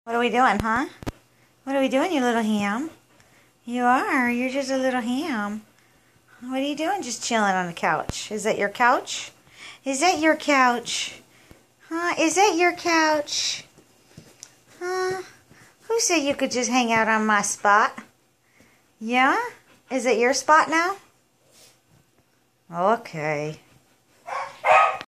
What are we doing, huh? What are we doing, you little ham? You are. You're just a little ham. What are you doing just chilling on the couch? Is that your couch? Is that your couch? Huh? Is that your couch? Huh? Who said you could just hang out on my spot? Yeah? Is it your spot now? Okay.